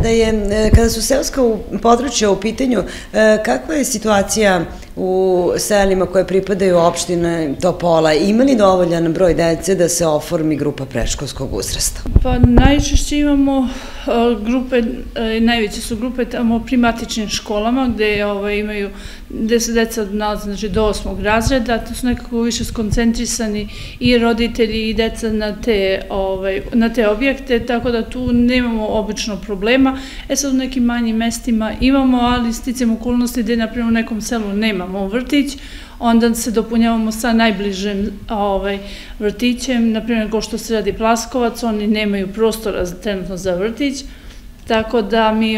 Kada su seoska područja u pitanju, kakva je situacija u selima koje pripadaju opštine Topola? Ima li dovoljan broj dece da se oformi grupa predškolskog uzrasta? Pa najčešće imamo grupe, najveće su grupe tamo pri matičnim školama gde se deca nalaze, znači do 8. razreda, to su nekako više skoncentrisani i roditelji i deca na te objekte, tako da tu nemamo obično problema. Sad u nekim manjim mestima imamo, ali sticajem okolnosti gde na primjer u nekom selu nemamo vrtić, onda se dopunjavamo sa najbližim vrtićem, na primjer kao što se radi Plaskovac, oni nemaju prostora trenutno za vrtić, tako da mi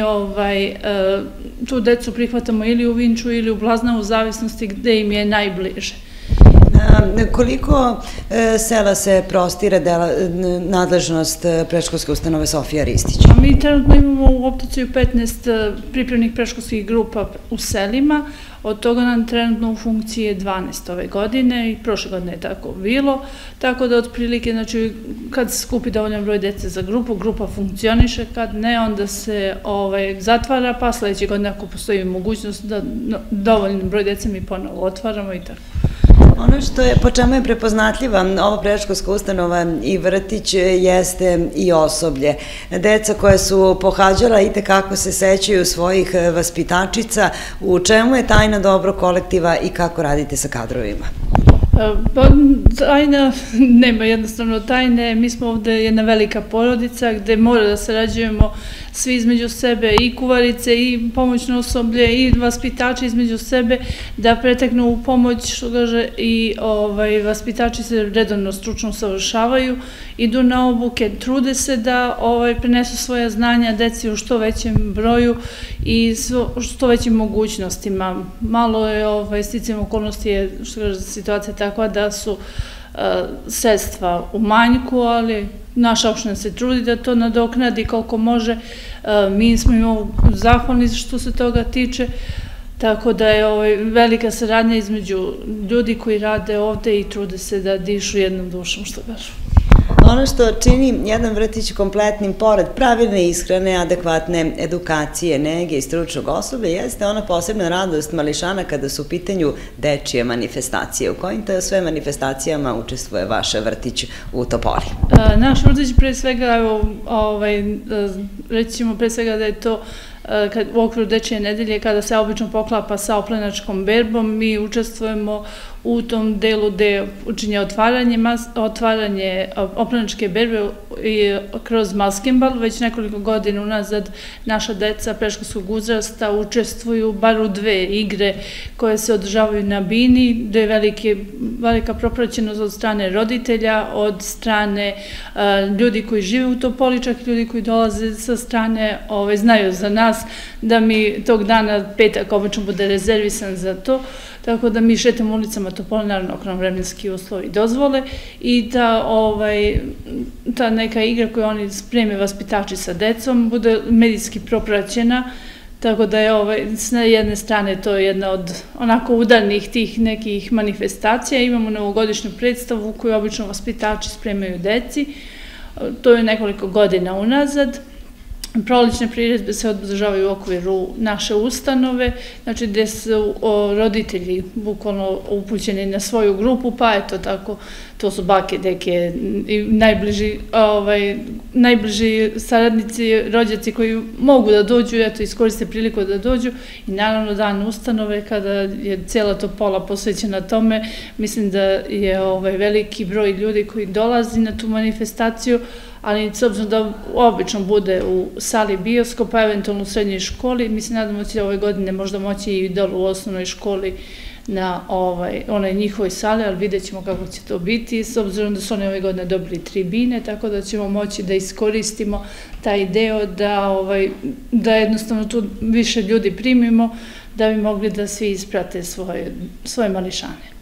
tu decu prihvatamo ili u Vinču ili u Blaznavu, u zavisnosti gde im je najbliže. Koliko sela se prostire nadležnost predškolske ustanove Sofija Ristić? Mi trenutno imamo u opticiju 15 pripremnih predškolskih grupa u selima, od toga nam trenutno u funkciji je 12 ove godine i prošle godine je tako bilo, tako da otprilike, znači, kad se skupi dovoljan broj dece za grupu, grupa funkcioniše, kad ne, onda se zatvara, pa sledeće godine ako postoji mogućnost da dovoljan broj dece mi ponovo otvaramo i tako. Ono po čemu je prepoznatljiva ova predškolska ustanova i vrtić jeste i osoblje. Deca koja su pohađala i tekako se sećaju svojih vaspitačica. U čemu je tajna dobrog kolektiva i kako radite sa kadrovima? Tajna, nema jednostavno tajne, mi smo ovde jedna velika porodica gde mora da sarađujemo svi između sebe, i kuvarice, i pomoćno osoblje, i vaspitači između sebe, da preteknu u pomoć, što kaže, i vaspitači se redovno stručno usavršavaju, idu na obuke, trude se da prenesu svoja znanja deci u što većem broju i što većim mogućnostima. Malo je, sticajem okolnosti, što kaže, situacija takva da su sredstva u manjku, ali naša opština se trudi da to nadoknadi koliko može. Mi smo im zahvalni što se toga tiče, tako da je velika saradnja između ljudi koji rade ovde i trude se da dišu jednom dušom, što kažu. Ono što čini jedan vrtić kompletnim, pored pravilne ishrane, adekvatne edukacije, nege i stručnog osoblja, jeste ona posebna radost mališana kada su u pitanju dečije manifestacije. U kojim to sve manifestacijama učestvuje vaš vrtić u Topoli? Naš vrtić pre svega, reći ćemo pre svega da je to u okviru dečije nedelje, kada se obično poklapa sa oplenačkom berbom, mi učestvujemo u tom delu gde učinje otvaranje oplenačke berbe kroz maskenbal. Već nekoliko godina unazad naša deca predškolskog uzrasta učestvuju bar u 2 igre koje se održavaju na bini, gde je velika propraćenost od strane roditelja, od strane ljudi koji žive u Topoli, čak i ljudi koji dolaze sa strane, znaju za nas da mi tog dana, petak, obično bude rezervisan za to, tako da mi šetamo ulicama Topola, naravno ako nam vremenski uslovi dozvole, i ta neka igra koju oni spreme vaspitači sa decom bude medijski propraćena, tako da je s jedne strane to je jedna od onako udarnih tih nekih manifestacija. Imamo novogodišnju predstavu koju obično vaspitači spremaju deci, to je nekoliko godina unazad. Prolećne priredbe se održavaju u okviru naše ustanove, znači gde su roditelji bukvalno upućeni na svoju grupu, pa eto tako, to su bake, deke i najbliži saradnici, rođaci koji mogu da dođu, eto, iskoriste priliku da dođu, i naravno dan ustanove kada je cijela Topola posvećena tome. Mislim da je veliki broj ljudi koji dolazi na tu manifestaciju, ali s obzirom da obično bude u sali bioskopa, eventualno u srednjoj školi, mi se nadamo da će ove godine možda moći i dolu u osnovnoj školi na onoj njihovoj sali, ali vidjet ćemo kako će to biti, s obzirom da su oni ove godine dobili tribine, tako da ćemo moći da iskoristimo taj deo da jednostavno tu više ljudi primimo, da bi mogli da svi isprate svoje mališane.